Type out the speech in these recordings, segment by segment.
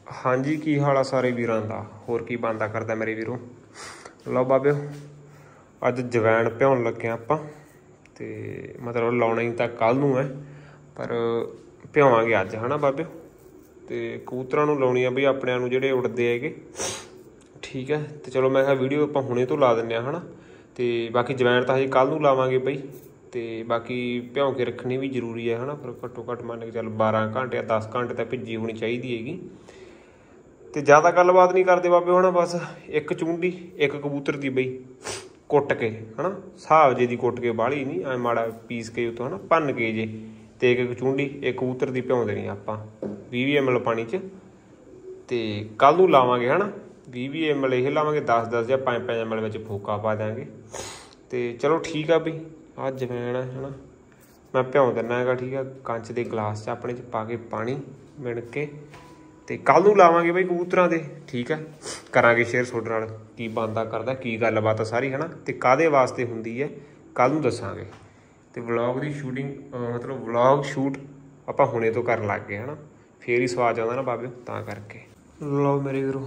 हाँ जी, की हाल आ सारे वीरां दा। होर की बनदा करदा मेरे वीरों। लो बाबिओ, अज जवैन भ्याउण लगे आपां ते मतलब लाउणी तां कल नूं है, पर भ्यावांगे अज है ना बाबिओ। ते कबूतरां नूं लाउणी आ बई अपणिआं नूं जिहड़े उड़दे हैगे, ठीक है। तो चलो मैं कहा वीडियो आपां हुणे तो ला दिंदे है ना। ते बाकी जवैन तां हजे कल नूं लावांगे बई। ते बाकी भ्याउ के रखनी भी जरूरी है ना, फिर घट्टो घट्ट मान के चल 12 घंटे या 10 घंटे तक भिजी होनी चाहिए हैगी। तो ज़्यादा गलबात नहीं करते बाबे है ना, बस एक चूंडी एक कबूतर की बई कुट के है ना, हिसाब जे की कुट के बाहली नहीं, ऐ माड़ा पीस के उतो है ना भन के जे, तो एक चूंडी एक कबूतर की भ्याउ देनी आपां 20 ml पानी च। तो कल नूं लावांगे है ना 20 ml ये लावांगे, 10 या 5 ml में फोका पा देंगे। तो चलो ठीक है बई, आ जवैन है ना, मैं भ्याउ दिना है ठीक है, कंच के गिलास च अपने च पा के पानी मिण के। तो कल नूं लावांगे बई कबूतरां दे, ठीक है। करांगे शेयर तुहाडे नाल की बनदा करदा, की गलबात सारी है ना, तो काहदे वास्ते हुंदी है कल नूं दसांगे। तो व्लॉग की शूटिंग मतलब व्लॉग शूट आपां हुणे तो करन लग गए है ना, फिर ही स्वाद आउंदा ना बाबिओ, तां करके। लो मेरे वीरो,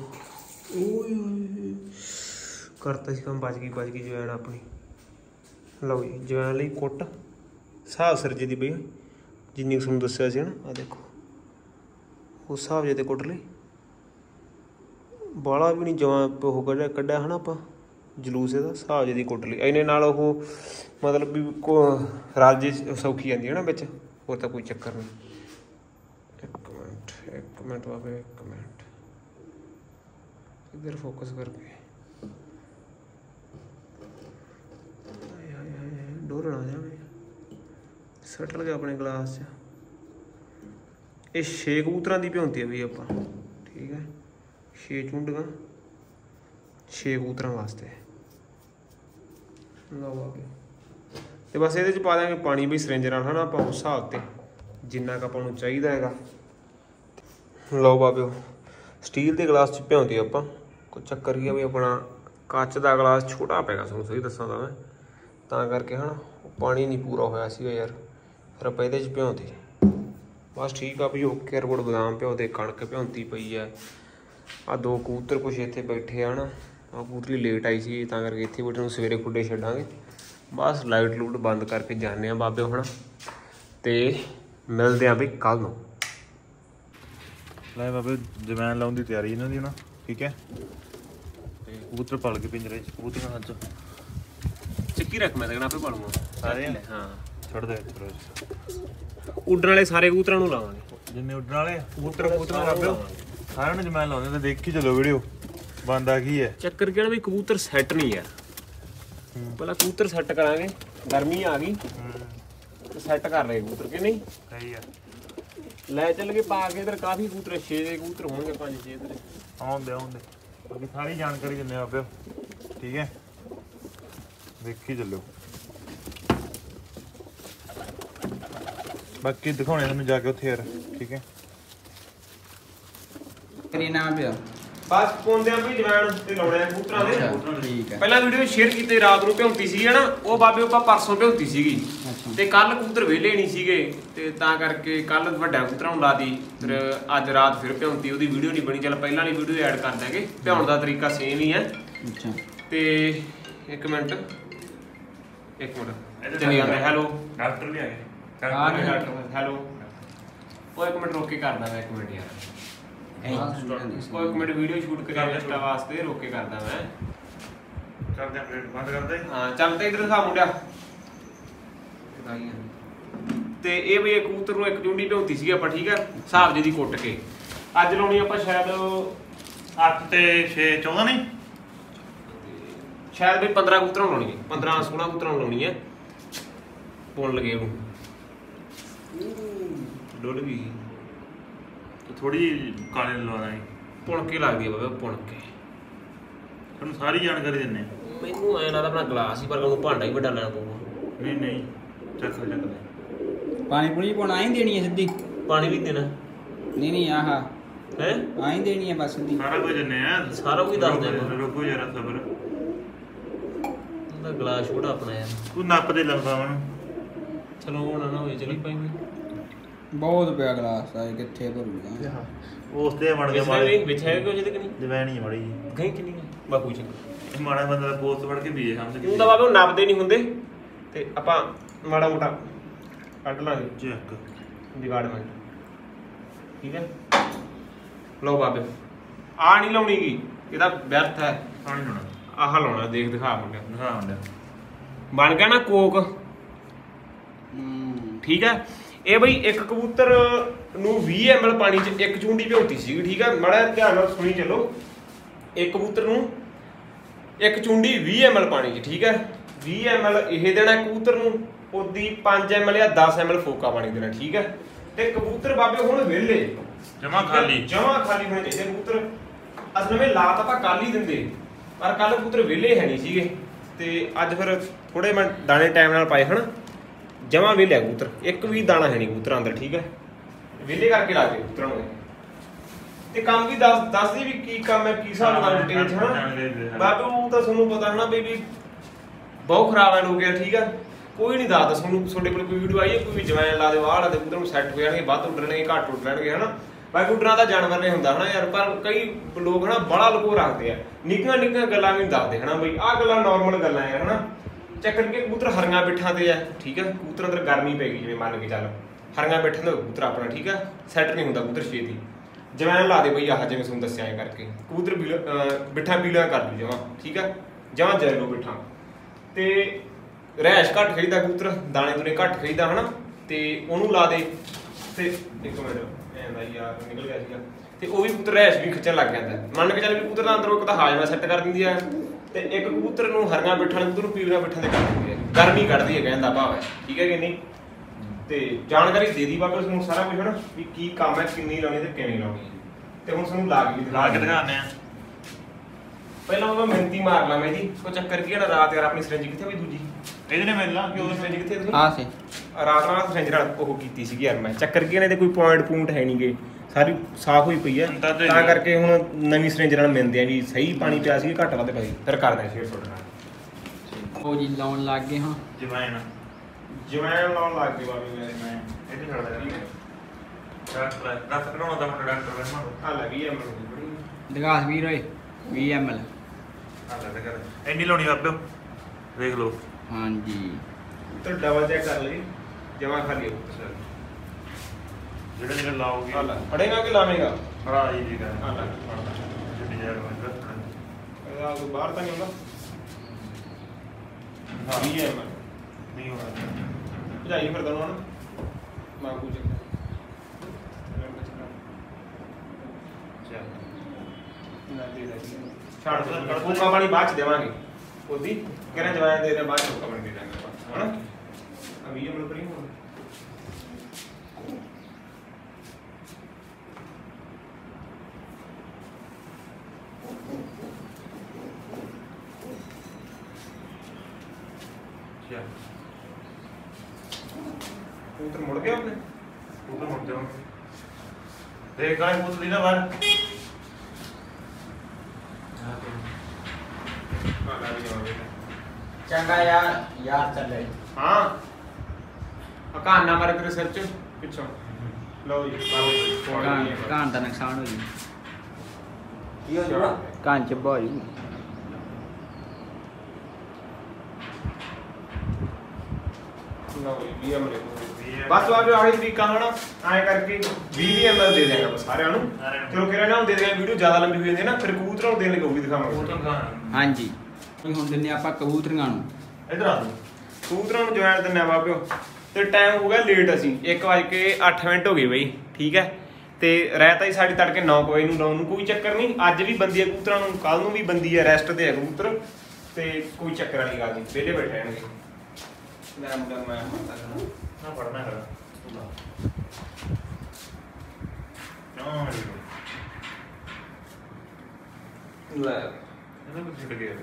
करता सी काम, बच गई जवैन अपनी। लो जी जवैन लई कुट हिसाब सिर जी दी बई, जिन्नी तुहानूं दस्सिआ सी ना, आ देखो उस हिसाब जे ते कुट लई, बाला भी नहीं जमां ओह कड्ढिआ है ना आपां जलूस इहदा, हिसाब जे दी कुट लई। इन्ने नाल ओह मतलब भी राजी सौखी आंदी है ना बिच, होर तां कोई चक्कर नहीं। एक मिनट बाबे, एक मिनट इधर फोकस करके, डोलना जावे सटल गया अपने गिलास च। ये 6 कबूतरां दी भ्याउंती है बई आपां, ठीक है। 6 चूंडियां 6 कबूतरां वास्ते। लो बाबे, तो बस ये पा देंगे पानी बई सरिंज नाल है ना, आपां उस हिसाब ते जिन्ना क आपां नूं चाहीदा हैगा। लो बाबिओ, स्टील के गिलास च भ्याउंती आपां, कोई चक्कर ही है बई अपना कच का गिलास छोटा पै गया, तुहानूं सही दस्सां तां मैं, तां करके है ना पानी नहीं पूरा होया सीगा यार, फिर आपां इहदे च भ्याउंती। बस ठीक आ बई, ओके रिपोर्ट। बदाम भ्याउते, कणक भ्याउंती पई है। आ 2 कबूतर कुछ इत्थे बैठे है ना, आ कबूतरी लेट आई सी तां करके इत्थे बैठे, सवेरे खुड्डे छड्डांगे। बस लाइट लूट बंद करके जाने बाबिओ है ना, तो मिलते हैं बई कल नूं। ले बाबे जवैन लाउण दी तैयारी इन्हां दी ना, ठीक है। ते कबूतर पल के पिंजरे च, कबूतर अज चक्की रख, मैं देखना पे पालूंगा सारे। हाँ छोड़ दे छोड़, उड्डण वाले सारे कबूतरां नूं लावांगे, जिन्ने उड्डण वाले कबूतर बाबिओ सारिਆਂ ਨੂੰ जवैन लाउने, तो देखी चलो वीडियो बनदा की है। चक्कर क्या भी कबूतर सैट नहीं यार, पहला कबूतर सैट करांगे, गर्मी आ गई तो सैट कर रहे कबूतर के नहीं सही है। लै चल के पा के इधर काफ़ी कबूतर 6 कबूतर होंगे, 5-6 इधर आउंदे बाकी सारी जानकारी दिंदे बाबिओ, ठीक है। देखी चलो, बाकी दिखाने तुहानूं जाके उत्थे यार, ठीक है। बस पाउंदे आ बई जवैन ते लाउणे आ कबूतरां दे, ठीक है। पहला वीडियो शेयर कीते रात नूं भ्याउंती सी है ना, वो बाबे ਆਪਾਂ परसों भ्याउंती सीगी ते कल कबूतर वेले नहीं सीगे, ते तां करके कल वड्डा कबूतरां नूं लाती, फिर अज रात फिर भ्याउंती, ਉਹਦੀ ਵੀਡੀਓ नहीं बनी। चल पहला वाली वीडियो ऐड कर देंगे, भ्याउण दा तरीका सेम ही है। अच्छा ते एक मिनट चली जाते। हैलो डॉक्टर भी आ गए, हैलो वो एक मिनट रोक के करदा मैं, एक मिनट यार वो एक मिनट वीडियो शूट करिया इंस्टा वास्ते, रोक के करदा मैं। कर दे प्लेट बंद कर दे। हाँ चल ते इधर दिखा मुंडिया। ते ये बई कबूतर नूं एक चूंडी भ्याउंती सी आपां, ठीक है, हिसाब जी दी कुट के। अज लाउणी आपां शायद 8 ते 6 14 नहीं, शायद बई 15 कबूतरां लाउणी है, 15-16 कबूतरां लाउणी है। पुन लगे डुल गई तो थोड़ी काले लवाना है, पुन के लगदी है बाबा, पुन के तुहानूं सारी जानकारी दिंदे। मैनूं ऐ लगदा अपना गलास ही, पर ਉਹਨੂੰ भांडा ही ਵੱਡਾ ਲੈਣਾ ਪਊਗਾ। नहीं चक दे पानी पूरी पाना ही देनी है सीधी, पानी भी देना नहीं आह है, आई देनी है बस सीधी, सारा कुछ दिंदे आ, सारा कुछ दस देना। रुको जरा सबर, ਉਹਦਾ ਗਲਾਸ ਛੋਟਾ ਆਪਣਾ ਯਾਰ, तू नप दे लंबा मन। चलो ਹੁਣ ਨਾ ਹੋਏ, ਚਲੀ ਪਾਏਂਗੇ ਬਹੁਤ ਪਿਆ ਗਲਾਸ ਆ ਕਿੱਥੇ ਭਰੂਗਾ ਉਸ ਤੇ ਮੜ ਗਿਆ ਵਿੱਚ ਹੈ ਕੁਝ ਤੇ ਕਿ ਨਹੀਂ ਜਵੈਣ ਹੀ ਮੜੀ ਗਈ ਕਿੰਨੀ ਬਾਪੂ ਜੀ ਮਾੜਾ ਬੰਦਾ ਦਾ ਪੋਸਟ ਵੜ ਕੇ ਪੀਏ ਸਮਝ ਤੂੰ ਤਾਂ ਬਾਬੇ ਉਹ ਨੱਪਦੇ ਨਹੀਂ ਹੁੰਦੇ ਤੇ ਆਪਾਂ ਮਾੜਾ ਮੋਟਾ ਕੱਢ ਲਾਂਗੇ ਚੈੱਕ ਜਗਾੜਮੈਂਟ ਠੀਕ ਹੈ ਲਓ ਬਾਬੇ ਆ ਨਹੀਂ ਲਾਉਣੀ ਗੀ ਇਹਦਾ ਵਿਅਰਥ ਹੈ ਪਾਣੀ ਲਾਉਣਾ ਆਹ ਲਾਉਣਾ ਦੇਖ ਦਿਖਾ ਮੁੰਡਿਆ ਦਿਖਾ ਹੁੰਦਾ ਬਣ ਗਿਆ ਨਾ ਕੋਕ ਠੀਕ ਹੈ ਇਹ ਬਈ ਇੱਕ ਕਬੂਤਰ ਨੂੰ 20 ml ਪਾਣੀ 'ਚ ਇੱਕ ਚੂੰਡੀ ਭਿਉਂਤੀ ਸੀਗੀ ਠੀਕ ਹੈ ਮਾੜਾ ਧਿਆਨ ਨਾਲ ਸੁਣੀ ਚੱਲੋ ਇੱਕ ਕਬੂਤਰ ਨੂੰ ਇੱਕ ਚੂੰਡੀ 20 ml ਪਾਣੀ 'ਚ ਠੀਕ ਹੈ 20 ml ਇਹ ਦੇਣਾ ਕਬੂਤਰ ਨੂੰ ਉਹਦੀ 5 ml ਜਾਂ 10 ml ਫੋਕਾ ਪਾਣੀ ਦੇਣਾ ਠੀਕ ਹੈ ਤੇ ਕਬੂਤਰ ਬਾਬੇ ਹੁਣ ਵਿਹਲੇ ਜਮਾ ਖਾਲੀ ਹੋਣੇ ਚਾਹੀਦੇ ਕਬੂਤਰ ਅਸਲ ਵਿੱਚ ਲਾਤ ਆਪਾਂ ਕੱਲ ਹੀ ਦਿੰਦੇ ਪਰ ਕੱਲ ਕਬੂਤਰ ਵਿਹਲੇ ਹੈ ਨਹੀਂ ਸੀਗੇ ਤੇ ਅੱਜ ਫਿਰ ਥੋੜੇ ਮੈਂ ਦਾਣੇ ਟਾਈਮ ਨਾਲ ਪਾਏ ਹਨ ਜਮਾ ਵਿਹਲੇ ਕਬੂਤਰ ਇੱਕ ਵੀ ਦਾਣਾ ਹੈ ਨਹੀਂ ਕਬੂਤਰ ਅੰਦਰ ਠੀਕ ਹੈ ਵਿਹਲੇ ਕਰਕੇ ਲਾ ਦੇ ਕਬੂਤਰਾਂ ਨੂੰ ਤੇ ਕੰਮ ਵੀ ਦੱਸਦੀ ਵੀ ਕੀ ਕੰਮ ਹੈ ਕੀ ਹਿਸਾਬ ਨਾਲ ਡਿਟੇਲ ਚ ਹਨਾ ਬਾਬੂ ਤਾਂ ਤੁਹਾਨੂੰ ਪਤਾ ਹਨਾ ਵੀ ਬਹੁਤ ਖਰਾਬ ਐ ਹੋ ਗਿਆ ਠੀਕ ਹੈ ਕੋਈ ਨਹੀਂ ਦੱਸਦਾ ਤੁਹਾਨੂੰ ਤੁਹਾਡੇ ਕੋਲ ਕੋਈ ਵੀਡੀਓ ਆਈ ਹੈ ਕੋਈ ਵੀ ਜਵੈਨ ਲਾ ਦੇ ਵਾਹ ਲਾ ਦੇ ਕਬੂਤਰ ਨੂੰ ਸੈੱਟ ਹੋ ਜਾਣਗੇ ਵੱਧ ਉੱਡਣਗੇ ਘੱਟ ਉੱਡਣਗੇ ਹਨਾ ਬਾਕੀ ਕਬੂਤਰਾਂ ਦਾ ਜਾਨਵਰ ਨਹੀਂ ਹੁੰਦਾ ਹਨਾ ਯਾਰ ਪਰ ਕਈ ਲੋਕ ਹਨਾ ਬੜਾ ਲੁਕੋ ਰੱਖਦੇ ਆ ਨਿੱਕੀਆਂ ਗੱਲਾਂ ਵੀ ਦੱਸਦੇ ਹਨਾ ਬਈ ਆਹ ਗੱਲਾਂ ਨਾਰਮਲ ਗੱਲਾਂ ਯਾਰ ਹਨਾ ਚੱਕਣ ਕੇ ਕਬੂਤਰ ਹਰੀਆਂ ਬਿੱਠਾਂ ਤੇ ਆ ਠੀਕ ਹੈ ਕਬੂਤਰ ਅੰਦਰ ਗਰਮੀ ਪੈ ਗਈ ਜਿਵੇਂ ਮੰਨ ਕੇ ਚੱਲ ਹਰੀਆਂ ਬਿੱਠਾਂ ਦਾ ਕਬੂਤਰ ਆਪਣਾ ਠੀਕ ਹੈ ਸੈੱਟ ਨਹੀਂ ਹੁੰਦਾ ਕਬੂਤਰ ਛੇਤੀ ਜਵੈਨ ਲਾ ਦੇ ਬਈ ਆਹ ਜਿਵੇਂ ਤੁਹਾਨੂੰ ਦੱਸਿਆ ਐ ਕਰਕੇ ਕਬੂਤਰ ਬਿੱਠਾਂ ਪੀਲੀਆਂ ਕਰ ਦੂ ਜਮਾਂ ਠੀਕ ਹੈ ਜਮਾਂ ਜੈਲੋ ਬਿੱਠਾਂ ਤੇ ਰਹਿਸ਼ ਘੱਟ ਖਾਈਦਾ ਕਬੂਤਰ ਦਾਣੇ ਦੂਣੇ ਘੱਟ ਖਾਈਦਾ ਹਨਾ ਤੇ ਉਹਨੂੰ ਲਾ ਦੇ ਤੇ ਇੱਕ ਮਿੰਟ ਐਂਦਾ ਯਾਰ ਨਿਕਲ ਗਿਆ ਸੀਗਾ ਤੇ ਉਹ ਵੀ ਕਬੂਤਰ ਰਹਿਸ਼ ਵੀ ਖਿੱਚਣ ਲੱਗ ਜਾਂਦਾ ਮੰਨ ਕੇ ਚੱਲ ਵੀ ਕਬੂਤਰ ਦਾ ਅੰਦਰੋਂ ਇੱਕ ਤਾਂ ਹਾਜ਼ਮਾ ਸੈੱਟ ਕਰ ਦਿੰਦੀ ਆ ਤੇ ਇੱਕ ਕਬੂਤਰ ਨੂੰ ਹਰੀਆਂ ਬਿੱਠਾਂ ਨੂੰ ਕਬੂਤਰ ਨੂੰ ਪੀਲੀਆਂ ਬਿੱਠਾਂ ਤੇ ਕਰ ਦਿੰਦੀ ਹੈ ਗਰਮੀ ਕੱਢਦੀ ਹੈ ਕਹਿਣ ਦਾ ਭਾਵ ਹੈ ਠੀਕ ਹੈ ਕਿ ਨਹੀਂ ਤੇ ਜਾਣਕਾਰੀ ਦੇ ਦੀ ਬਾਬਾ ਤੁਹਾਨੂੰ ਸਾਰਾ ਕੁਝ ਹਨਾ ਵੀ ਕੀ ਕੰਮ ਹੈ ਕਿੰਨੀ ਲਾਉਣੀ ਤੇ ਕਿਵੇਂ ਲਾਉਣੀ ਹੈ ਤੇ ਹੁਣ ਤੁਹਾਨੂੰ ਲਾ ਕੇ ਦਿਖਾਉਂਦੇ ਆ ਪਹਿਲਾਂ ਉਹ ਮਿਹਨਤੀ ਮਾਰ ਲਾਂ ਮੈਂ ਜੀ ਕੋ ਚੱਕਰ ਕੀ ਹੈ ਰਾਤ ਯਾਰ ਆਪਣੀ ਸਿਰੰਜ ਕਿੱਥੇ ਵੀ ਦੂਜੀ ਇਹਦੇ ਨੇ ਮਿਲ ਲਾ ਕਿ ਉਹ ਸਿਰੰਜ ਕਿੱਥੇ ਤੁਸੀਂ ਆ ਸੇ ਰਾਤ ਨਾਲ ਸਿਰੰਜ ਨਾਲ ਉਹ ਕੀਤੀ ਸੀਗੀ ਯਾਰ ਮੈਂ ਚੱਕਰ ਕੀ ਨੇ ਤੇ ਕੋਈ ਪੁਆਇੰਟ ਹੈ ਨਹੀਂਗੇ ਸਾਰੀ ਸਾਫ਼ ਹੋਈ ਪਈ ਹੈ ਤਾਂ ਕਰਕੇ ਹੁਣ ਨਵੀਂ ਸਿਰੰਜ ਨਾਲ ਮਿਲਦੇ ਆ ਵੀ ਸਹੀ ਪਾਣੀ ਪਿਆ ਸੀ ਘੱਟ ਵੱਧ ਪਈ ਫਿਰ ਕਰਦੇ ਸ਼ੇਅਰ ਤੁਹਾਡੇ ਨਾਲ ਉਹ ਜੀ ਲਾਉਣ ਲੱਗ ਗਏ ਹਾਂ ਜਵੈਨ ਲਾਉਣ ਲੱਗ ਗਏ ਬਾਬੇ ਮੇਰੇ ਮੈਂ ਇਹਦੇ ਛੱਡ ਦੇ ਡਾਕਟਰ ਦੱਸ ਕਢਾਉਣਾ ਤਾਂ ਮੈਂ ਡਾਕਟਰ ਰਹਿਮਾ ਆ ਲੱਗੀ ਐ ਮੈਨੂੰ ਦਿਖਾਸ ਵੀਰ ਓਏ 20 ml ਆ ਲੈ ਕਰ ਇੰਨੀ ਲਾਉਣੀ ਬਾਬਿਓ ਦੇਖ ਲਓ ਹਾਂਜੀ ਤੇ ਡਬਲ ਚੈੱਕ ਕਰ ਲਈ ਜਮਾ ਖਾਲੀ ਹੋ ਜਿਹੜੇ ਲਾਓਗੇ ਆ ਲੈ ਪੜੇਗਾ ਕਿ ਲਾਵੇਂਗਾ ਹਾਂ ਇਹ ਜੀ ਆ ਲੈ ਜਿੱਡੀ ਜਾਰ ਬੰਦ ਇਹਦਾ ਕੋਈ ਬਾਹਰ ਤਾਂ ਨਹੀਂ ਹੁੰਦਾ ਹਾਂ 20 ml ਨਹੀਂ ਹੋਣਾ ਭਜਾਈ ਫਿਰ ਦਰੋਂ ਨਾ ਮੈਂ ਕੁਝ ਛੱਡ ਦੇ ਫੂਕਾ ਪਾਣੀ ਬਾਅਦ ਚ ਦੇਵਾਂਗੇ ਉਹਦੀ ਕਹਿੰਦੇ ਜਵਾਨ ਦੇ ਦੇ ਬਾਅਦ ਚ ਫੂਕਾ ਪਾਣੀ ਦੇ ਦਾਂਗੇ ਆਪਾਂ ਹਨਾ ਆ 20 ml ਪਰੀ ਹੋਣਾ ਕਬੂਤਰ ਮੁੜ ਗਿਆ ਆਪਣੇ ਉਧਰ ਮੁੜ ਜਾਓ ਦੇਖ ਗਾਇ ਪੁੱਤ ਦੀ ਨਾ ਬਾਹਰ ਚੰਗਾ ਯਾਰ ਚੱਲੇ ਹਾਂ ਅਕਾਨਾ ਮਾਰੇ ਤੇਰੇ ਸਿਰ ਚ ਪਿੱਛੋਂ ਲਓ ਜੀ ਕਾਂ ਦਾ ਨੁਕਸਾਨ ਹੋ ਜੀ ਕੀ ਹੋ ਜਾਣਾ ਕਾਂ ਚ ਬੋਰੀ ਲਓ ਜੀ 20 ml ਬਸ ਆਜੋ ਆਹੀ ਤਰੀਕਾ ਹਨਾ ਐਂ ਕਰਕੇ 20 ml ਦੇ ਦੇਗਾ ਬਸ ਸਾਰਿਆਂ ਨੂੰ ਚਲੋ ਕਿਹੜਾ ਨਾ ਦੇ ਦੇਗਾ ਵੀਡੀਓ ਜ਼ਿਆਦਾ ਲੰਬੀ ਹੋ ਜਾਂਦੀ ਹੈ ਨਾ ਫਿਰ ਕਬੂਤਰਾਂ ਨੂੰ ਦੇਣ ਲਈ ਉਹ ਵੀ ਦਿਖਾਵਾਂਗੇ ਹਾਂਜੀ ਹੁਣ ਦਿੰਨੇ ਆਪਾਂ ਕਬੂਤਰੀਆਂ ਨੂੰ ਇਧਰ ਆ ਕਬੂਤਰਾਂ ਨੂੰ ਜਵਾਨ ਦਿੰਨੇ ਆ ਬਾਬਿਓ ਤੇ ਟਾਈਮ ਹੋ ਗਿਆ ਲੇਟ ਅਸੀਂ 1:08 ਹੋ ਗਏ ਬਈ ਠੀਕ ਹੈ ਤੇ ਰਹਿਤਾ ਹੀ ਸਾਡੀ ਤੜਕੇ 9 ਵਜੇ ਨੂੰ ਲਾਉਣ ਨੂੰ ਕੋਈ ਚੱਕਰ ਨਹੀਂ ਅੱਜ ਵੀ ਬੰਦੀ ਹੈ ਕਬੂਤਰਾਂ ਨੂੰ ਕੱਲ ਨੂੰ ਵੀ ਬੰਦੀ ਹੈ ਰੈਸਟ ਤੇ ਹੈ ਕਬੂਤਰ ਤੇ ਕੋਈ ਚੱਕਰ ਵਾਲੀ ਗੱਲ ਨਹੀਂ ਵਿਹਲੇ ਬੈਠੇ ਰਹਿਣਗੇ ਮੈਂ ਮੁੰਡਾ ਮੈਂ ਨਾ ਪੜਨਾ ਕਰ ਲੈ ਇਹਨਾਂ ਨੂੰ ਛੱਡ ਗਿਆ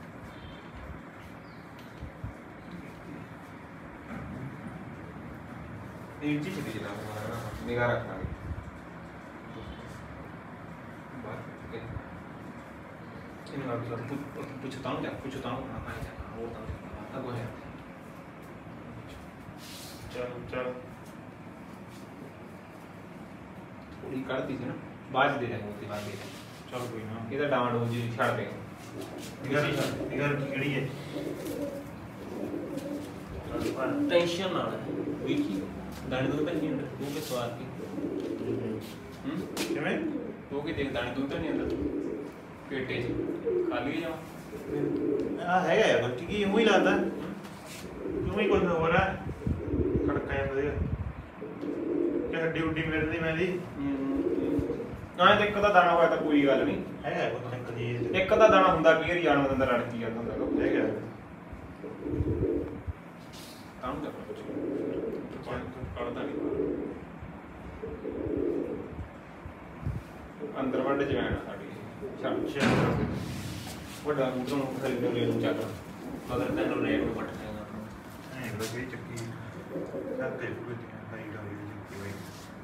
ਇਹ ਚੀਜ਼ ਦੀ ਜਨਾ ਨਿਗਾਹ ਰੱਖਾਂਗੇ ਇਹ ਨਾ ਕੁਝ ਤਾਂ ਨਾ ਕੁਝ ਤਾਂ ਨਾ ਪਾਇਆ ਹੋਰ ਤਾਂ ਅਗੋ ਹੈ ਚਲ ਕੋਠੜੀ ਕੱਢਤੀ ਸੀ ਨਾ ਬਾਅਦ ਦੇ ਜਾਏਗਾ ਉੱਤੇ ਬਾਅਦ ਦੇ ਚਲ ਕੋਈ ਨਾ ਇਹਦਾ ਡਾਂਡ ਹੋ ਜੀ ਛੱਡ ਦੇ ਇਧਰ ਕਿਹੜੀ ਹੈ ਟੈਨਸ਼ਨ ਨਾਲ ਵੇਖੀ ਦਾਣੇ ਤੋਂ ਤਾਂ ਨਹੀਂ ਅੰਦਰ ਤੂੰ ਕੇ ਸਵਾਰ ਕੇ ਕਿਵੇਂ ਤੂੰ ਕੀ ਦੇਖ ਦਾਣੇ ਤੂੰ ਤਾਂ ਨਹੀਂ ਅੰਦਰ ਪੇਟੇ 'ਚ ਖਾਲੀ ਜਾ ਆ ਹੈਗਾ ਯਾਰ ਠੀਕ ਹੀ ਉਹੀ ਲੱਗਦਾ ਕਿਉਂ ਹੀ ਕੋਈ ਹੋਰ ਹੈ ਖੜਕਾ ਹੈ ਵਧੀਆ ਕਿ ਹੱਡੀ ਉੱਡੀ ਮਿਲਦੀ ਮੈਂ ਦੀ ਨਾ ਤੇ ਇੱਕ ਦਾ ਦਾਣਾ ਹੋਇਆ ਤਾਂ ਕੋਈ ਗੱਲ ਨਹੀਂ ਹੈਗਾ ਕੋਈ ਚੱਕਰ ਜੀ ਇੱਕ ਦਾ ਦਾਣਾ ਹੁੰਦਾ ਕਲੀਅਰ ਜਾਣ ਦਾ ਅੰਦਰ ਰੜਕੀ ਜਾਂਦਾ ਹੁੰਦਾ ਹੈਗਾ ਕੰਮ ਕਰ ਕੱਢਦਾ ਨਹੀਂ ਅੰਦਰ ਵੱਡੇ ਜਵੈਣ ਆ ਸਾਡੀ ਛੱਡ ਵੱਡਾ ਬੂਟਾ ਨੂੰ ਖਰੀਦ ਲੈ ਨੂੰ ਚੱਕ ਮਗਰ ਤੈਨੂੰ ਰੇਟ ਨੂੰ ਪੱਟ ਦੇਗਾ ਐਂ ਲੱਗੀ ਚੱਕੀ ਸਾਤੇ ਪੂਰੇ ਦੀ ਹਾਈ ਗਾਵੀ ਦੀ ਚੱਕੀ ਹੋਈ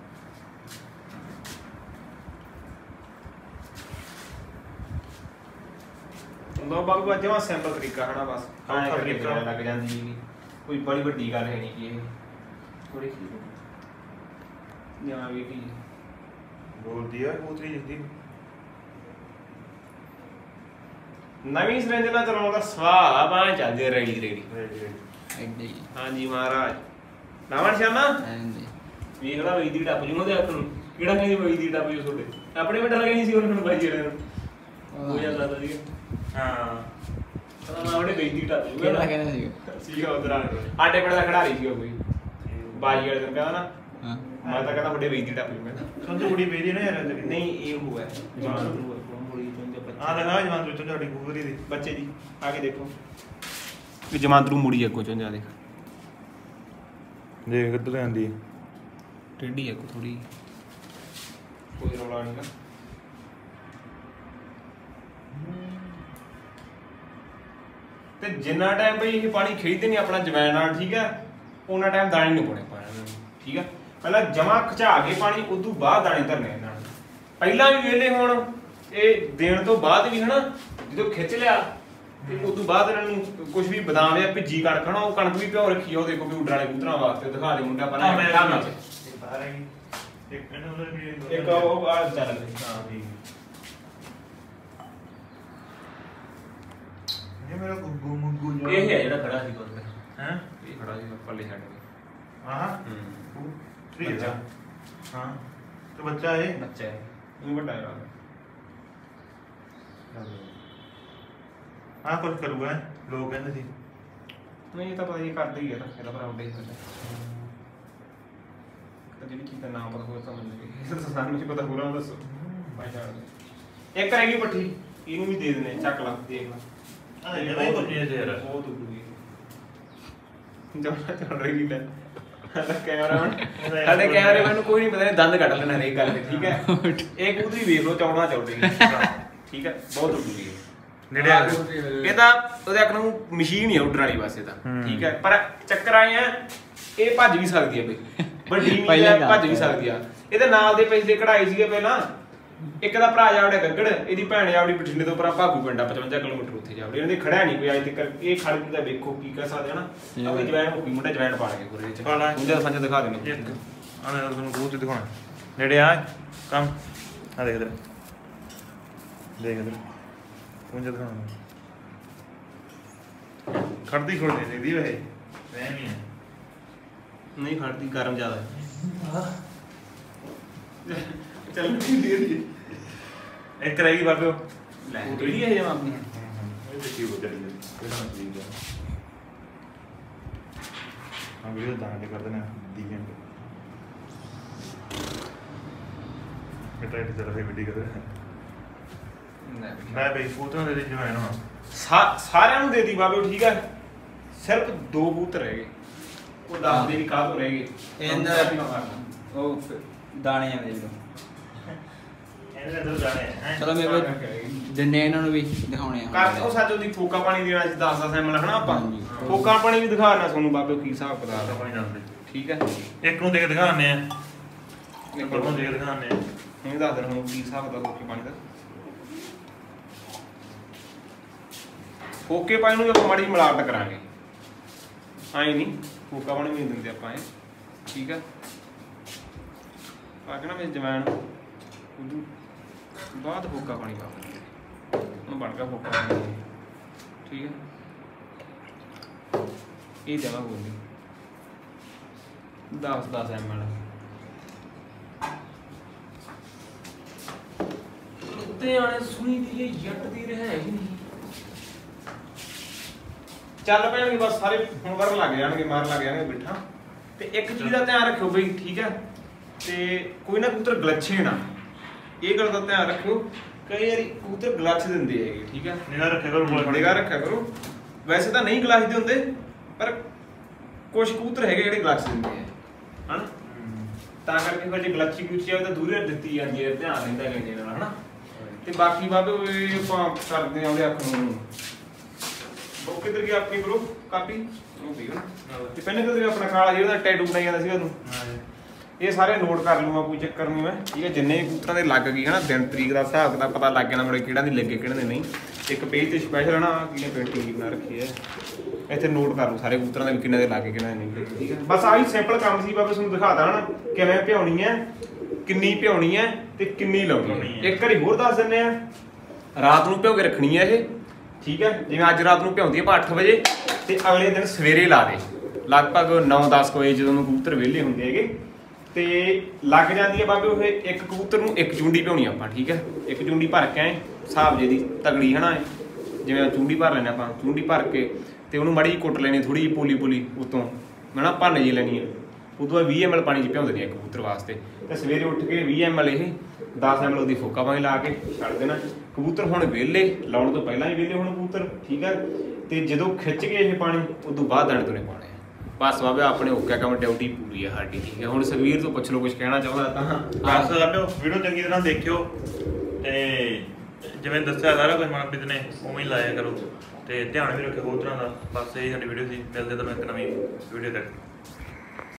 ਲੋ ਬਾਬੂ ਜਮਾ ਸਿੰਪਲ ਤਰੀਕਾ ਹਨਾ ਬਸ ਸੌਖਾ ਤਰੀਕਾ। ਲੱਗ ਜਾਂਦੀ ਹੈ ਕੋਈ ਬੜੀ ਵੱਡੀ ਗੱਲ ਹੈ ਨਹੀਂ ਕਿ ਇਹ ਥੋੜੀ ਜਾਂ ਵੀ ਕੀ ਬੋਲਦੀ ਆ ਕਬੂਤਰੀ ਜਿੱਦੀ ਨਵੀਂ ਸਿਰੰਜ ਨਾਲ ਚਲਾਉਣ ਦਾ ਸਵਾਲ ਆ ਬਾਹਰ ਚੱਲਦੇ ਰੇੜੀ ਐਡੇ ਹੀ ਹਾਂਜੀ ਮਹਾਰਾਜ ਨਵਾਂ ਨਿਸ਼ਾਨਾ ਐਂਦੇ ਵੇਖ ਲਾ ਵਈ ਦੀ ਟੱਪ ਜੂ ਉਹਦੇ ਹੱਥ ਨੂੰ ਕਿਹੜਾ ਕਹਿੰਦੀ ਵਈ ਦੀ ਟੱਪ ਜੂ ਤੁਹਾਡੇ ਆਪਣੇ ਵੱਡਾ ਲੱਗਣੀ ਸੀ ਉਹਨਾਂ ਨੂੰ ਬਾਈ ਜਿਹੜੇ ਨੂੰ ਹੋ ਜਾਂਦਾ ਸੀ ਹਾਂ ਤਾਂ ਨਾ ਉਹਨੇ ਵਈ ਦੀ ਟੱਪ ਜੂ ਕਿਹੜਾ ਕਹਿੰਦਾ ਸੀਗਾ ਉਧਰ ਆਟੇ ਪਿੰਡ ਦਾ ਖਿਡਾਰੀ ਸੀਗਾ ਕੋਈ ਬਾਜੀ ਵਾਲੇ ਦਿਨ ਕਹਿੰਦਾ ਨਾ ਹਾਂ ਮੈਂ ਤਾਂ ਕਹਿੰਦਾ ਵੱਡੇ ਵਈ ਦੀ ਟੱਪ ਜੂ ਕਹਿੰਦਾ ਸੰਧੂ ਕੁੜੀ ਵੇਦੀ ਨਾ ਯਾਰ ਤੇਰੀ ਨਹੀਂ ਇਹ ਹੋਇਆ ਜਵਾਨ ਮੁੜੀ ਆ ਲਗਾ ਜਵਾਨ ਤੋਂ ਤੁਹਾਡੀ ਕਬੂਤਰੀ ਦੀ ਬੱਚੇ ਦੀ ਆ ਕੇ ਦੇਖੋ ਕਿ ਜਮਾਂਦਰੂ ਮੁੜੀ ਅੱਗੋਂ ਚੋਂ ਜਾ ਦੇਖ ਦੇਖ ਕਿੱਧਰ ਜਾਂਦੀ ਹੈ ਟੇਢੀ ਅੱਗੋਂ ਥੋੜੀ ਕੋਈ ਰੌਲਾ ਨਹੀਂਗਾ ਤੇ ਜਿੰਨਾ ਟਾਈਮ ਬਈ ਇਹ ਪਾਣੀ ਖਿੱਚਦੇ ਨਹੀਂ ਆਪਣਾ ਜਵੈਣ ਨਾਲ ਠੀਕ ਹੈ ਉਹਨਾਂ ਟਾਈਮ ਦਾਣੇ ਨਹੀਂ ਪਾਉਣੇ ਪਾਣਾ ਠੀਕ ਹੈ ਪਹਿਲਾਂ ਜਮਾ ਖਿਚਾ ਕੇ ਪਾਣੀ ਉਦੋਂ ਬਾਅਦ ਦਾਣੇ ਧਰਨੇ ਇਹਨਾਂ ਨੂੰ ਪਹਿਲਾਂ ਵੀ ਵੇਲੇ ਹੁਣ ਇਹ ਦੇਣ ਤੋਂ ਬਾਅਦ ਵੀ ਹਨਾ ਜਦੋਂ ਖਿੱਚ ਲਿਆ ਤੇ ਉਦੋਂ ਬਾਅਦ ਇਹਨਾਂ ਨੂੰ ਕੁਝ ਵੀ ਬਦਾਮ ਜਾਂ ਭਿੱਜੀ ਕਣਕ ਹਨਾ ਉਹ ਕਣਕ ਵੀ ਭਿਓ ਰੱਖੀ ਆ ਉਹ ਦੇਖੋ ਵੀ ਉੱਡਣ ਵਾਲੇ ਕਬੂਤਰਾਂ ਵਾਸਤੇ ਦਿਖਾ ਦੇ ਮੁੰਡਾ ਬਣਾ ਕੇ ਬਾਹਰ ਆਈ ਇੱਕ ਇਹਨਾਂ ਦਾ ਵੀ ਇੱਕ ਉਹ ਆ ਚੱਲ ਹਾਂ ਠੀਕ ਇਹ ਮੇਰਾ ਗੁੱਗੂ ਮੁੱਗੂ ਇਹ ਹੈ ਜਿਹੜਾ ਖੜਾ ਸੀ ਕੋਲ ਹੈ ਇਹ ਖੜਾ ਸੀ ਪੱਲੇ ਛੱਡ ਕੇ ਹਾਂ ਬੱਚਾ। ਬੱਚਾ ਹਾਂ ਤੇ ਬੱਚਾ ਇਹ ਬੱਚਾ ਹੈ ਉਹ ਵੱਡਾ ਹੈ ਆ ਕੁਝ ਕਰੂਗਾ ਲੋਕ ਕਹਿੰਦੇ ਸੀ ਨਹੀਂ ਇਹ ਤਾਂ ਪਤਾ ਹੀ ਕਰਦਾ ਹੀ ਹੈ ਨਾ ਇਹਦਾ ਭਰਾ ਉੱਡੇ ਹੀ ਕਰਦਾ ਤਾਂ ਜਿਹੜੀ ਚੀਜ਼ ਦਾ ਨਾਮ ਪਤਾ ਹੋਵੇ ਤਾਂ ਮੈਨੂੰ ਇਹ ਸਾਨੂੰ ਨਹੀਂ ਪਤਾ ਹੋਰਾਂ ਦੱਸੋ ਮੈਂ ਜਾਣਦਾ ਇੱਕ ਰਹਿ ਗਈ ਪੱਠੀ ਇਹਨੂੰ ਵੀ ਦੇ ਦਿੰਦੇ ਚੱਕ ਲਾ ਦੇਖ ਲਾ ਆ ਇਹ ਨਹੀਂ ਬੱਚੇ ਦੇ ਯਾਰ ਬਹੁਤ ਉੱਡੂਗੀ ਜਮਾ ਚੱਲ ਰਹੀ ਲੈ ਕੈਮਰਾਮੈਨ ਸਾਡੇ ਕੈਮਰਾਮੈਨ ਨੂੰ ਕੋਈ ਨਹੀਂ ਪਤਾ ਦੰਦ ਕੱਢ ਲੈਣਾ ਹਰੇਕ ਗੱਲ ਤੇ ਠੀਕ ਹੈ ਇਹ ਕਬੂਤਰੀ ਵੇਖ ਲਓ ਚੌੜਾ ਚੌੜੀ ਠੀਕ ਹੈ ਬਹੁਤ ਉੱਡੂਗੀ ਨੇੜੇ ਇਹ ਤਾਂ ਉਹਦੇ ਅੱਖ ਨੂੰ ਮਸ਼ੀਨ ਹੀ ਆ ਉੱਡਣ ਵਾਲੀ ਵਾਸਤੇ ਤਾਂ ਠੀਕ ਹੈ ਪਰ ਚੱਕਰ ਆਏ ਆ ਇਹ ਭੱਜ ਵੀ ਸਕਦੀ ਹੈ ਬਈ ਵੱਡੀ ਨਹੀਂ ਭੱਜ ਵੀ ਸਕਦੀ ਆ ਇਹਦੇ ਨਾਲ ਦੇ ਪਿਛਲੇ ਕਢਾਈ ਸੀਗੇ ਪਹਿਲਾਂ ਇੱਕ ਦਾ ਭਰਾ ਜਾਵੜਾ ਗੱਗੜ ਇਹਦੀ ਭੈਣ ਜਾਵੜੀ ਬਠਿੰਡੇ ਤੋਂ ਪਰਾਂ ਭਾਗੂ ਪਿੰਡਾ 55 ਕਿਲੋਮੀਟਰ ਉੱਥੇ ਜਾਵੜੀ ਇਹਨਾਂ ਦੇ ਖੜਿਆ ਨਹੀਂ ਕੋਈ ਅਜੇ ਤੱਕ ਇਹ ਖੜ ਦਾ ਵੇਖੋ ਕੀ ਕਰ ਸਕਦੇ ਹਨਾ ਆਪਣੀ ਜਵੈਣ ਮੁੱਕੀ ਮੁੰਡਾ ਜਵੈਣ ਪਾ ਕੇ ਗੁਰੇ ਚ ਉਹਦੇ ਸੰਜ ਦਿਖਾ ਦੇਣੇ ਆ ਮੈਂ ਤੁਹਾਨੂੰ ਬਹੁਤ ਦਿਖਾਉਣਾ ਨੇੜੇ ਆ ਕੰਮ ਆ ਦੇਖ ਇਧਰ ਦੇਖ ਇਧਰ ਪੁੰਜ ਦਿਖਾਉਣਾ ਖੜਦੀ ਖੜਦੀ ਦੀ ਵੇ ਵਹਿਮ ਹੀ ਹੈ ਨਹੀਂ ਖੜਦੀ ਗਰਮ ਜ਼ਿਆਦਾ ਹੈ ਚੱਲ ਨਹੀਂ ਦੇ ਦੀ ਇੱਕ ਰਹਿ ਗਈ ਬਾਬਿਓ ਲੈ ਜਿਹੜੀ ਹੈ ਜਮਾ ਆਪਣੀ ਇਹ ਦੇਖੀ ਉਹ ਚੱਲੀ ਕਿਹੜਾ ਠੀਕ ਹੈ ਆ ਵੀਡੀਓ ਦਾਣੇ ਕਰਦੇ ਨੇ ਡੀਐਮ ਮੈਂ ਟ੍ਰਾਈ ਕਰ ਰਿਹਾ ਵੀਡੀਓ ਕਰ ਮੈਂ ਬਈ ਫੋਟੋ ਦੇ ਦੇ ਜਵਾਨ ਹਾਂ ਸਾਰਿਆਂ ਨੂੰ ਦੇ ਦੀ ਬਾਬੇ ਠੀਕ ਹੈ ਸਿਰਫ 2 ਕਬੂਤਰ ਰਹਿ ਗਏ ਉਹ ਦੱਸ ਦੇ ਵੀ ਕਾਹ ਤੋਂ ਰਹਿ ਗਏ ਉਹ ਦਾਣੇ ਆ ਜਿਹੜੇ ਇਹਦੇ ਅੰਦਰ ਦਾਣੇ ਹੈ ਚਲੋ ਮੇਰੇ ਕੋਲ ਦਿਨੇ ਇਹਨਾਂ ਨੂੰ ਵੀ ਦਿਖਾਉਣੇ ਆ ਕਰ ਉਹ ਸੱਚ ਉਹਦੀ ਫੋਕਾ ਪਾਣੀ ਦੇਣਾ ਸੀ 10 ਐਮਐਲ ਹਨਾ ਆਪਾਂ ਹਾਂਜੀ। ਫੋਕਾ ਪਾਣੀ ਵੀ ਦਿਖਾਣਾ ਤੁਹਾਨੂੰ ਬਾਬੇ ਕੀ ਹਿਸਾਬ ਦਾਦਾ ਕਿਤਾਬ ਪਾਣੀ ਜਾਂਦੇ ਠੀਕ ਹੈ ਇੱਕ ਨੂੰ ਦੇਖ ਦਿਖਾਉਂਦੇ ਆ ਇੱਕ ਨੂੰ ਦੇਖ ਦਿਖਾਉਂਦੇ ਆ ਇਹ ਦੱਸ ਦੇਣਾ ਕੀ ਹਿਸਾਬ ਦਾ ਫੋਕੇ ਪਾਣੀ ਦਾ ਫੋਕੇ ਪਾਣੀ ਨੂੰ ਆਪਾਂ ਮਾੜੀ ਮਿਲਾਵਟ ਕਰਾਂਗੇ ਆਏ ਨਹੀਂ ਫੋਕਾ ਪਾਣੀ ਵੀ ਨਹੀਂ ਦਿੰਦੇ ਆਪਾਂ ਇਹ ਠੀਕ ਹੈ ਪਾ ਕੇ ਨਾ ਵਿੱਚ ਜਵੈਣ ਉਦੋਂ ਬਾਅਦ ਫੋਕਾ ਪਾਣੀ ਪਾ ਦਿੰਦੇ ਹੁਣ ਬਣ ਗਿਆ ਫੋਕਾ ਪਾਣੀ ਠੀਕ ਹੈ ਇਹ ਦੇਵਾ ਬੋਲੀ 10 ml ਉੱਤੇ ਆਣੇ ਸੁਣੀ ਦੀ ਇਹ ਜੱਟ ਦੀ ਰਹਿ ਹੀ ਨਹੀਂ ਚੱਲ ਪੈਣਗੇ ਬਸ ਸਾਰੇ ਹੁਣ ਵਰ ਲੱਗ ਜਾਣਗੇ ਮਾਰ ਲੱਗ ਜਾਣਗੇ ਬਿਠਾ ਤੇ ਇੱਕ ਚੀਜ਼ ਦਾ ਧਿਆਨ ਰੱਖਿਓ ਬਈ ਠੀਕ ਹੈ ਤੇ ਕੋਈ ਨਾ ਕਬੂਤਰ ਗਲੱਛੇ ਨਾ ਇਹ ਗੱਲ ਦਾ ਧਿਆਨ ਰੱਖਿਓ ਕਈ ਵਾਰੀ ਕਬੂਤਰ ਗਲੱਛ ਦਿੰਦੇ ਹੈਗੇ ਠੀਕ ਹੈ ਨਿਗਾਹ ਰੱਖਿਆ ਕਰੋ ਨਿਗਾਹ ਰੱਖਿਆ ਕਰੋ ਵੈਸੇ ਤਾਂ ਨਹੀਂ ਗਲੱਛਦੇ ਹੁੰਦੇ ਪਰ ਕੁਝ ਕਬੂਤਰ ਹੈਗੇ ਜਿਹੜੇ ਗਲੱਛ ਦਿੰਦੇ ਆ ਹਨਾ ਤਾਂ ਕਰਕੇ ਫਿਰ ਜੇ ਗਲੱਛੀ ਗੁੱਛੀ ਆਵੇ ਤਾਂ ਦੂਰੇ ਦਿੱਤੀ ਜਾਂਦੀ ਹੈ ਧਿਆਨ ਰਹਿੰਦਾ ਕਹਿੰਦੇ ਨਾਲ ਹਨਾ ਤੇ ਬਾਕੀ ਬਾਬੇ ਆਪਾਂ ਕਰਦੇ ਆਉਂਦੇ ਅੱਖ ਨੂੰ ਉਹ ਕਿੱਧਰ ਗਿਆ ਆਪਣੀ ਬਰੋ ਕਾਪੀ ਉਹ ਵੀ ਤੇ ਪਹਿਲੇ ਕਿੱਧਰ ਗਿਆ ਆਪਣਾ ਕਾਲਾ ਜਿਹੜਾ ਟੈਟੂ ਬਣਾਈ ਜਾਂਦਾ ਸੀ ਉਹਨੂੰ ਇਹ ਸਾਰੇ ਨੋਟ ਕਰ ਲੂੰਗਾ ਕੋਈ ਚੱਕਰ ਨਹੀਂ ਮੈਂ ਠੀਕ ਹੈ ਜਿੰਨੇ ਕਬੂਤਰਾਂ ਦੇ ਲੱਗ ਗਈ ਹਨਾ ਦਿਨ ਤਰੀਕ ਦਾ ਹਿਸਾਬ ਦਾ ਪਤਾ ਲੱਗ ਜਾਣਾ ਮੇਰੇ ਕਿਹੜਾ ਦੀ ਲੱਗੇ ਕਿਹੜੇ ਦੇ ਨਹੀਂ ਇੱਕ ਪੇਜ ਤੇ ਸਪੈਸ਼ਲ ਹਨਾ ਕਿਹਨੇ ਪੇਂਟਿੰਗ ਬਣਾ ਰੱਖੀ ਹੈ ਇੱਥੇ ਨੋਟ ਕਰ ਲਓ ਸਾਰੇ ਕਬੂਤਰਾਂ ਦੇ ਕਿੰਨੇ ਦੇ ਲੱਗੇ ਕਿਹਨੇ ਨਹੀਂ ਲੱਗੇ ਠੀਕ ਹੈ ਬਸ ਆਹੀ ਸਿੰਪਲ ਕੰਮ ਸੀ ਬਾਬਾ ਤੁਹਾਨੂੰ ਦਿਖਾਦਾ ਹਨਾ ਕਿਵੇਂ ਭਿਉਣੀ ਹੈ ਕਿੰਨੀ ਭਿਉਣੀ ਹੈ ਤੇ ਕਿੰਨੀ ਲਾਉਣੀ ਹੈ ਇੱਕ ਵਾਰੀ ਹੋਰ ਦੱਸ ਦਿੰਦੇ ਆ ਰਾਤ ਨੂੰ ਭਿਉ ਕੇ ਰੱਖਣੀ ਹੈ ਇਹ ਠੀਕ ਹੈ ਜਿਵੇਂ ਅੱਜ ਰਾਤ ਨੂੰ ਭਿਉਂਦੀ ਆਪਾਂ 8 ਵਜੇ ਤੇ ਅਗਲੇ ਦਿਨ ਸਵੇਰੇ ਲਾ ਦੇ ਲਗਭਗ 9-10 ਵਜੇ ਜਦੋਂ ਨੂੰ ਕਬੂਤਰ ਵਿਹਲੇ ਹੁੰਦੇ ਹੈਗੇ ਤੇ ਲੱਗ ਜਾਂਦੀ ਹੈ ਬਾਬੇ ਉਹ ਇੱਕ ਕਬੂਤਰ ਨੂੰ ਇੱਕ ਚੁੰਡੀ ਭਿਉਣੀ ਆਪਾਂ ਠੀਕ ਹੈ ਇੱਕ ਚੁੰਡੀ ਭਰ ਕੇ ਆਏ ਹਿਸਾਬ ਜੇ ਦੀ ਤਗੜੀ ਹਨਾ ਜਿਵੇਂ ਚੁੰਡੀ ਭਰ ਲੈਣੇ ਆਪਾਂ ਚੁੰਡੀ ਭਰ ਕੇ ਤੇ ਉਹਨੂੰ ਮਾੜੀ ਜਿਹੀ ਕੁੱਟ ਲੈਣੀ ਥੋੜੀ ਜਿਹੀ ਪੋਲੀ ਉਤੋਂ ਹਨਾ ਭੰਨ ਜੀ ਲੈਣੀ ਹੈ ਉਦੋਂ ਬਾਅਦ 20 ml ਪਾਣੀ 'ਚ ਭਿਉਂਦੇ ਨੇ ਕਬੂਤਰ ਵਾਸਤੇ ਤੇ ਸਵੇਰੇ ਉੱਠ ਕੇ 20 ml ਇਹ 10 ml ਉਹਦੀ ਫੋਕਾ ਪਾਣੀ ਲਾ ਕੇ ਛੱਡ ਦੇਣਾ ਕਬੂਤਰ ਹੁਣ ਵਿਹਲੇ ਲਾਉਣ ਤੋਂ ਪਹਿਲਾਂ ਹੀ ਵਿਹਲੇ ਹੁਣ ਕਬੂਤਰ ਠੀਕ ਹੈ ਤੇ ਜਦੋਂ ਖਿੱਚ ਕੇ ਇਹ ਪਾਣੀ ਉਦੋਂ ਬਾਅਦ ਦਾਣੇ ਪਾਣੇ ਆ ਬਸ ਬਾਬੇ ਆਪਣੇ ਹੋ ਗਿਆ ਕੰਮ ਡਿਊਟੀ ਪੂਰੀ ਹੈ ਸਾਡੀ ਠੀਕ ਹੈ ਹੁਣ ਸੁਖਵੀਰ ਤੋਂ ਪੁੱਛ ਲਓ ਕੁਝ ਕਹਿਣਾ ਚਾਹੁੰਦਾ ਤਾਂ ਬਸ ਆਪਿਓ ਵੀਡੀਓ ਚੰਗੀ ਤਰ੍ਹਾਂ ਦੇਖਿਓ ਤੇ ਜਿਵੇਂ ਦੱਸਿਆ ਸਾਰਾ ਕੁਝ ਮਨਪ੍ਰੀਤ ਨੇ ਉਵੇਂ ਹੀ ਲਾਇਆ ਕਰੋ ਤੇ ਧਿਆਨ ਵੀ ਰੱਖਿਓ ਕਬੂਤਰਾਂ ਦਾ ਬਸ ਇਹ ਸਾਡੀ ਵੀਡੀਓ ਸੀ ਮਿਲਦੇ ਤੁਹਾਨੂੰ ਇੱਕ ਨਵੀਂ ਵੀਡੀਓ ਤੱਕ